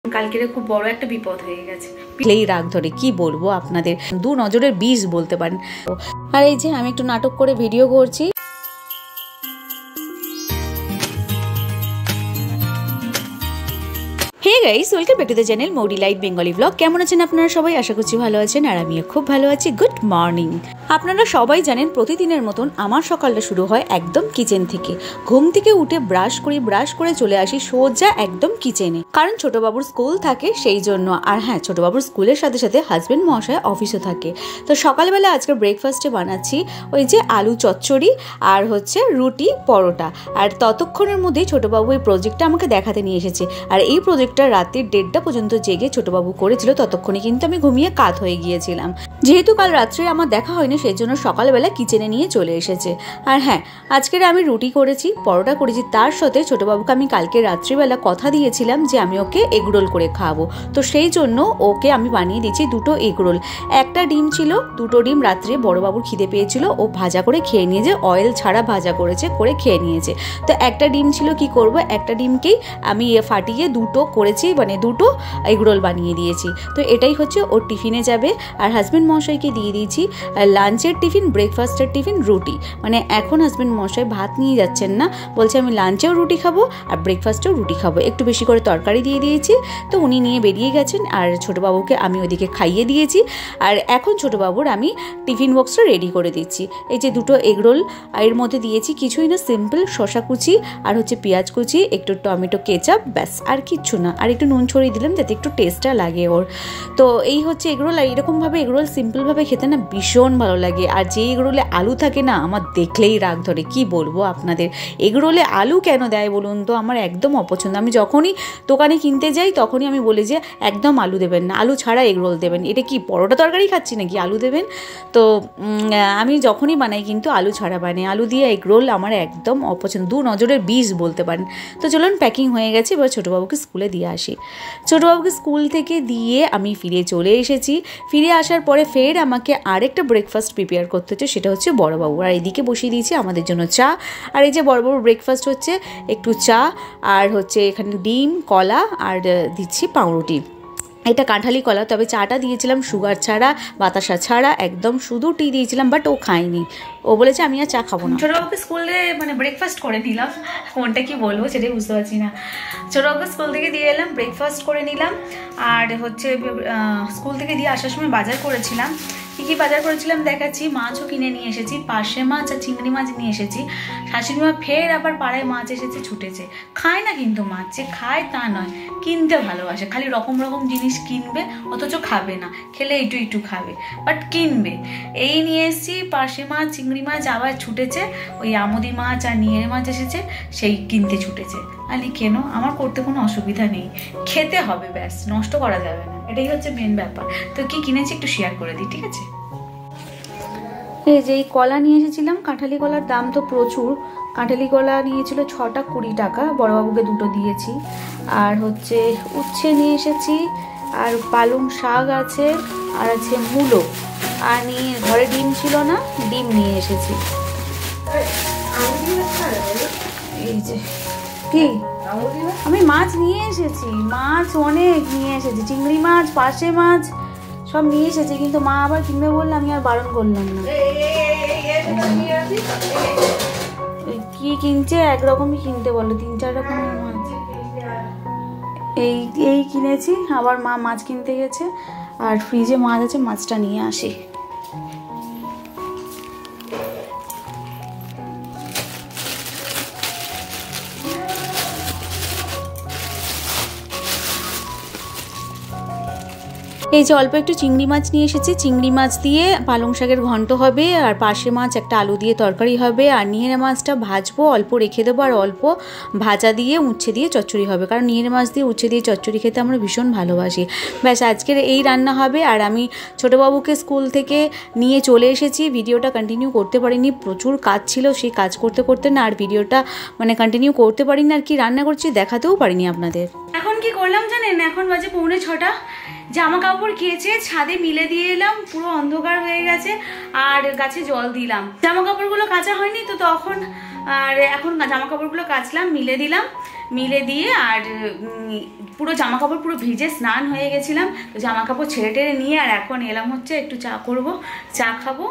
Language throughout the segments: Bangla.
কালকের খুব বড় একটা বিপদ হয়ে গেছে। এই রাগ ধরে কি বলবো আপনাদের, দু নজরের বিষ বলতে পারেন। আর এই যে আমি একটু নাটক করে ভিডিও করছি। Hey guys, welcome back to the channel Mouri light Bengali vlog. কেমন আছেন আপনারা সবাই? আশা করছি ভালো আছেন, আর আমিও খুব ভালো আছি। Good morning. আপনারা সবাই জানেন প্রতিদিনের মতন আমার সকালটা শুরু হয় একদম কিচেন থেকে। ঘুম থেকে উঠে ব্রাশ করে চলে আসি সোজা একদম কিচেনে, কারণ ছোটবাবুর স্কুল থাকে সেই জন্য। আর হ্যাঁ, ছোটবাবুর স্কুলের সাথে সাথে হাজব্যান্ড মহাশয় অফিসও থাকে। তো সকালবেলা আজকে ব্রেকফাস্টে বানাচ্ছি ওই যে আলু চচ্চড়ি আর হচ্ছে রুটি পরোটা। আর ততক্ষণের মধ্যেই ছোটবাবু এই প্রজেক্টটা আমাকে দেখাতে নিয়ে এসেছে। আর এই প্রজেক্টটা রাতে 1:30টা পর্যন্ত জেগে ছোটবাবু করেছিল। ততক্ষণে কিন্তু আমি ঘুমিয়ে কাত হয়ে গিয়েছিলাম। যেহেতু কাল রাত্রে আমার দেখা হয়নি, সেই জন্য সকালবেলা কিচেনে নিয়ে চলে এসেছে। আর হ্যাঁ, আজকের আমি রুটি করেছি, পরোটা করেছি। তার সাথে ছোটবাবুকে আমি কালকে রাত্রিবেলা কথা দিয়েছিলাম যে আমি ওকে এগরোল করে খাওয়াবো। তো সেই জন্য ওকে আমি বানিয়ে দিয়েছি 2টো এগরোল। একটা ডিম ছিল, 2টো ডিম রাত্রে বড়বাবুর খিদে পেয়েছিল, ও ভাজা করে খেয়ে নিয়েছে, অয়েল ছাড়া ভাজা করেছে, করে খেয়ে নিয়েছে। তো একটা ডিম ছিল, কি করব, একটা ডিমকেই আমি ফাটিয়ে 2টো করেছি, মানে 2টো এগরোল বানিয়ে দিয়েছি। তো এটাই হচ্ছে ওর টিফিনে যাবে। আর হাজব্যান্ড মশাইকে দিয়ে দিয়েছি লাঞ্চের টিফিন, ব্রেকফাস্টের টিফিন রুটি। মানে এখন হাজব্যান্ড মশাই ভাত নিয়ে যাচ্ছেন না, বলছে আমি লাঞ্চেও রুটি খাবো আর ব্রেকফাস্টেও রুটি খাবো। একটু বেশি করে তরকারি দিয়ে দিয়েছি, তো উনি নিয়ে বেরিয়ে গেছেন। আর ছোটবাবুকে আমি ওদিকে খাইয়ে দিয়েছি। আর এখন ছোটবাবুর আমি টিফিন বক্সটা রেডি করে দিচ্ছি। এই যে 2টো এগরোল এর মধ্যে দিয়েছি কিছুই না, সিম্পল শসা কুচি আর হচ্ছে পেঁয়াজ কুচি, একটু টমেটো কেচাপ, ব্যাস, আর কিচ্ছু না। আর একটু নুন ছড়িয়ে দিলাম যাতে একটু টেস্টটা লাগে ওর। তো এই হচ্ছে এগরোল। আর এরকমভাবে এগরোল সিম্পলভাবে খেতে না ভীষণ ভালো লাগে। আর যে এগরোলে আলু থাকে না, আমার দেখলেই রাগ ধরে। কি বলবো আপনাদের, এগরোলে আলু কেন দেয় বলুন তো? আমার একদম অপছন্দ। আমি যখনই দোকানে কিনতে যাই তখনই আমি বলি যে একদম আলু দেবেন না, আলু ছাড়া এগরোল দেবেন। এটা কি পরোটা তরকারি খাচ্ছি নাকি আলু দেবেন? তো আমি যখনই বানাই কিন্তু আলু ছাড়া বানাই। আলু দিয়ে এগরোল আমার একদম অপছন্দ, দু নজরের বিষ বলতে পারেন। তো চলুন, প্যাকিং হয়ে গেছে, এবার ছোটবাবুকে স্কুলে দিয়ে আসি। ছোটবাবুকে স্কুল থেকে দিয়ে আমি ফিরে চলে এসেছি। ফিরে আসার পরে ফের আমাকে আরেকটা ব্রেকফাস্ট প্রিপেয়ার করতে হচ্ছে, সেটা হচ্ছে বড়বাবু। আর এদিকে বসিয়ে দিয়েছি আমাদের জন্য চা। আর এই যে বড়বাবুর ব্রেকফাস্ট হচ্ছে একটু চা আর হচ্ছে এখানে ডিম, কলা আর দিচ্ছি পাউরুটি। এটা কাঁঠালি কলা, তবে চাটা দিয়েছিলাম সুগার ছাড়া, বাতাসা ছাড়া, একদম শুধু টি দিয়েছিলাম, বাট ও খায়নি। ও বলেছে আমি আর চা খাবো না। ছোটবাবুকে স্কুলে মানে ব্রেকফাস্ট করে নিলাম, কোনটা কি বলবো সেটাই বুঝতে পারছি না। ছোটবাবুকে স্কুল থেকে দিয়ে এলাম, ব্রেকফাস্ট করে নিলাম। আর হচ্ছে স্কুল থেকে দিয়ে আসার সময় বাজার করেছিলাম। কী বাজার করেছিলাম দেখাচ্ছি। মাছও কিনে নিয়ে এসেছি, পার্শে মাছ আর চিংড়ি মাছ নিয়ে এসেছি। শাশুড়ি মা ফের আবার পাড়ায় মাছ এসেছে, ছুটেছে। খায় না কিন্তু মাছ, যে খায় তা নয়, কিনতে ভালোবাসে। খালি রকম রকম জিনিস কিনবে, অথচ খাবে না। খেলে একটু খাবে, বাট কিনবে। এই নিয়ে এসেছি পার্শে মাছ, চিংড়ি মাছ, আবার ছুটেছে ওই আমুদি মাছ আর নিয়ের মাছ এসেছে, সেই কিনতে ছুটেছে। আলি কেন, আমার করতে কোনো অসুবিধা নেই, খেতে হবে, ব্যাস, নষ্ট করা যাবে না, এটাই হচ্ছে মেন ব্যাপার। তো কি কিনেছি একটু শেয়ার করে দিই, ঠিক আছে? এই যে এই কলা নিয়ে এসেছিলাম, কাঁঠালি কলার দাম তো প্রচুর। কাঁঠালি কলা নিয়েছিল 6টা 20 টাকা, বড়বাবুকে 2টো দিয়েছি। আর হচ্ছে উচ্ছে নিয়ে এসেছি, আর পালং শাক আছে, আর আছে মূলো। আর নিয়ে ঘরে ডিম ছিল না, ডিম নিয়ে এসেছি। এই যে কি আমি মাছ নিয়ে এসেছি, মাছ অনেক নিয়ে এসেছি, চিংড়ি মাছ, পার্শে মাছ সব নিয়ে এসেছি। কিন্তু মা আবার কিনবে বললে আমি আর বারণ করলাম না। কি কিনছে, একরকমই কিনতে বললো, 3-4 রকমের মাছ। এই কিনেছি, আবার মা মাছ কিনতে গেছে। আর ফ্রিজে মাছ আছে, মাছটা নিয়ে আসি। এই যে অল্প একটু চিংড়ি মাছ নিয়ে এসেছি, চিংড়ি মাছ দিয়ে পালং শাকের ঘন্ট হবে, আর পার্শে মাছ একটা আলু দিয়ে তরকারি হবে, আর নিয়ের মাছটা ভাজবো, অল্প রেখে দেবো, আর অল্প ভাজা দিয়ে উচ্ছে দিয়ে চচ্চড়ি হবে, কারণ নিয়ের মাছ দিয়ে উচ্ছে দিয়ে চচ্চড়ি খেতে আমরা ভীষণ ভালোবাসি। ব্যাস, আজকের এই রান্না হবে। আর আমি ছোটবাবুকে স্কুল থেকে নিয়ে চলে এসেছি, ভিডিওটা কন্টিনিউ করতে পারিনি, প্রচুর কাজ ছিল, সেই কাজ করতে করতে না আর ভিডিওটা মানে কন্টিনিউ করতে পারিনি। আর কি রান্না করছি দেখাতেও পারিনি আপনাদের। এখন কি করলাম জানেন, এখন বাজে 6:45। জামা কাপড় কেচে ছাদে মিলে দিয়ে এলাম, পুরো অন্ধকার হয়ে গেছে। আর গাছে জল দিলাম, জামা কাপড়গুলো কাঁচা হয়নি, তো তখন আর এখন জামা কাপড়গুলো কাচলাম, মিলে দিলাম, মিলে দিয়ে আর পুরো জামা কাপড় পুরো ভিজে স্নান হয়ে গেছিলাম। তো জামা কাপড় ছেড়ে টেড়ে নিয়ে আর এখন এলাম হচ্ছে একটু চা করব, চা খাবো।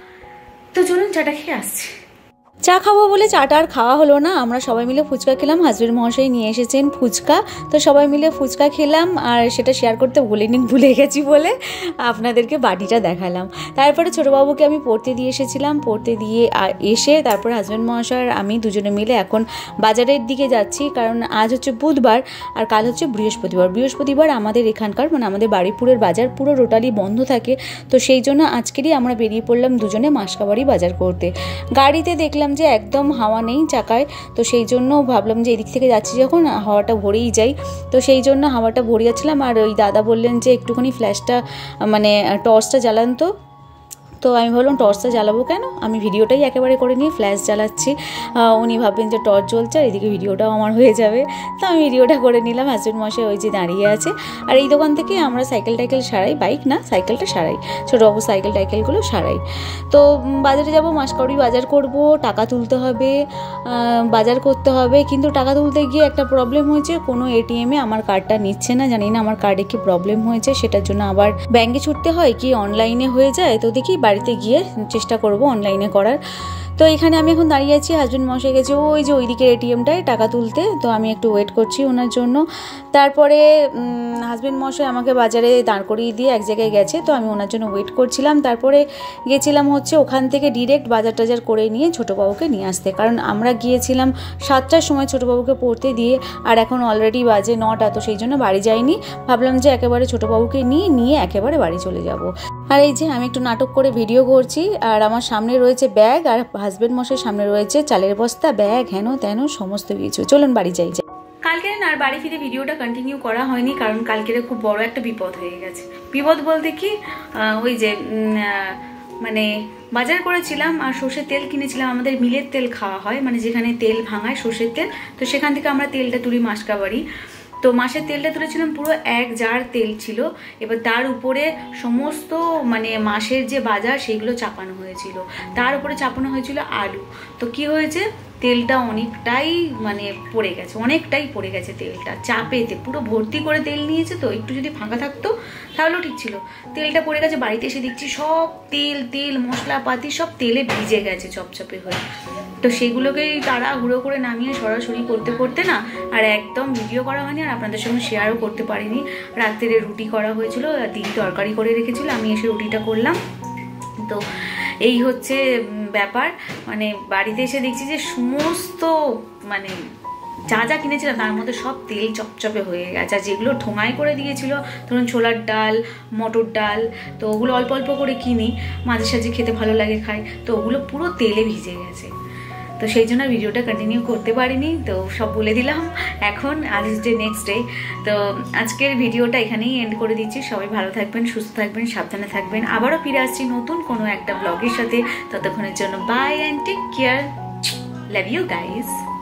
তো চলুন চাটা খেয়ে আসছি। চা খাবো বলে চাটা আর খাওয়া হলো না, আমরা সবাই মিলে ফুচকা খেলাম। হাজবেন্ড মহাশয় নিয়ে এসেছেন ফুচকা, তো সবাই মিলে ফুচকা খেলাম। আর সেটা শেয়ার করতে ভুলে গেছি বলে আপনাদেরকে বাটিটা দেখালাম। তারপরে ছোটোবাবুকে আমি পড়তে দিয়ে এসেছিলাম, পড়তে দিয়ে এসে তারপরে হাজবেন্ড মহাশয় আর আমি দুজনে মিলে এখন বাজারের দিকে যাচ্ছি, কারণ আজ হচ্ছে বুধবার আর কাল হচ্ছে বৃহস্পতিবার আমাদের এখানকার মানে আমাদের বাড়িপুরের বাজার পুরো টোটালি বন্ধ থাকে। তো সেই জন্য আজকেরই আমরা বেরিয়ে পড়লাম দুজনে মাসকাবাড়ি বাজার করতে। গাড়িতে দেখলাম যে একদম হাওয়া নেই চাকায়, তো সেই জন্য ভাবলাম যে এদিক থেকে যাচ্ছি যখন হাওয়াটা ভরেই যাই, তো সেই জন্য হাওয়াটা ভরে যাচ্ছিলাম। আর ওই দাদা বললেন যে একটুখানি ফ্ল্যাশটা মানে টর্চটা জ্বালান। তো আমি ভাবলাম টর্চটা জ্বালাবো কেন, আমি ভিডিওটাই একেবারে করে নিয়ে ফ্ল্যাশ জ্বালাচ্ছি। উনি ভাববেন যে টর্চ জ্বলছে আর এদিকে ভিডিওটাও আমার হয়ে যাবে, তো আমি ভিডিওটা করে নিলাম। হাজবেন্ড মশাই ওই যে দাঁড়িয়ে আছে। আর এই দোকান থেকে আমরা সাইকেল সারাই, বাইক না সাইকেলটা সারাই, ছোটোবাবু সাইকেলগুলো সারাই। তো বাজারে যাব, মাসকাবাড়ি বাজার করব, টাকা তুলতে হবে, বাজার করতে হবে। কিন্তু টাকা তুলতে গিয়ে একটা প্রবলেম হয়েছে, কোনো এটিএমে আমার কার্ডটা নিচ্ছে না, জানি না আমার কার্ডে কি প্রবলেম হয়েছে, সেটার জন্য আবার ব্যাঙ্কে ছুটতে হয় কি অনলাইনে হয়ে যায়। তো দেখি বাড়িতে গিয়ে চেষ্টা করব অনলাইনে করার। তো এখানে আমি এখন দাঁড়িয়ে আছি, হাজবেন্ড মশাই গেছে ওই যে ওইদিকে এটিএমটায় টাকা তুলতে, তো আমি একটু ওয়েট করছি ওনার জন্য। তারপরে হাজবেন্ড মশাই আমাকে বাজারে দাঁড় করিয়ে দিয়ে এক জায়গায় গেছে, তো আমি ওনার জন্য ওয়েট করছিলাম। তারপরে গেছিলাম হচ্ছে ওখান থেকে ডিরেক্ট বাজার টাজার করে নিয়ে ছোটোবাবুকে নিয়ে আসতে, কারণ আমরা গিয়েছিলাম 7টার সময় ছোটোবাবুকে পড়তে দিয়ে, আর এখন অলরেডি বাজে 9টা, তো সেই জন্য বাড়ি যাইনি। ভাবলাম যে একেবারে ছোটোবাবুকে নিয়ে একেবারে বাড়ি চলে যাব। আর এই যে আমি একটু নাটক করে ভিডিও করছি, আর আমার সামনে রয়েছে ব্যাগ, আর হাজবেন্ড মশাই সামনে রয়েছে চালের বস্তা, ব্যাগ, হেন তেন সমস্ত কিছু। চলুন বাড়ি যাই। কালকে আর বাড়ি ফিরে ভিডিওটা কন্টিনিউ করা হয়নি, কারণ কালকে খুব বড় একটা বিপদ হয়ে গেছে। বিপদ বলতে কি, ওই যে মানে বাজার করেছিলাম আর সর্ষের তেল কিনেছিলাম, আমাদের মিলের তেল খাওয়া হয়, মানে যেখানে তেল ভাঙায় সর্ষের তেল, তো সেখান থেকে আমরা তেলটা তুলি মাসকাবাড়ি। তো মাসের তেলটা তুলেছিলাম, পুরো 1 জার তেল ছিল। এবার তার উপরে সমস্ত মানে মাসের যে বাজার সেইগুলো চাপানো হয়েছিল, তার উপরে চাপানো হয়েছিল আলু। তো কি হয়েছে, তেলটা অনেকটাই মানে পড়ে গেছে, তেলটা চাপেতে পুরো ভর্তি করে তেল নিয়েছে। তো একটু যদি ফাঁকা থাকতো তাহলেও ঠিক ছিল, তেলটা পড়ে গেছে। বাড়িতে এসে দেখছি সব তেল মশলাপাতি সব তেলে ভিজে গেছে চপচপে হয়ে। তো সেগুলোকেই তারা হুড়ো করে নামিয়ে সরাসরি করতে না আর একদম ভিডিও করা হয়নি, আর আপনাদের সঙ্গে শেয়ারও করতে পারিনি। রাত্রে রুটি করা হয়েছিল, দিদি তরকারি করে রেখেছিল, আমি এসে রুটিটা করলাম। তো এই হচ্ছে ব্যাপার, মানে বাড়িতে এসে দেখছি যে সমস্ত মানে যা কিনেছিলাম তার মধ্যে সব তেল চপচপে হয়ে গেছে। আর যেগুলো ঠোঙায় করে দিয়েছিল, ধরুন ছোলার ডাল, মটর ডাল, তো ওগুলো অল্প অল্প করে কিনি, মাঝে সাঝে খেতে ভালো লাগে খাই, তো ওগুলো পুরো তেলে ভিজে গেছে। তো সেই জন্য ভিডিওটা কন্টিনিউ করতে পারিনি, তো সব বলে দিলাম। এখন আজ ডে নেক্সট ডে, তো আজকের ভিডিওটা এখানেই এন্ড করে দিচ্ছি। সবাই ভালো থাকবেন, সুস্থ থাকবেন, সাবধানে থাকবেন। আবারও ফিরে আসছি নতুন কোনো একটা ব্লগের সাথে। ততক্ষণের জন্য bye and take care, love you guys.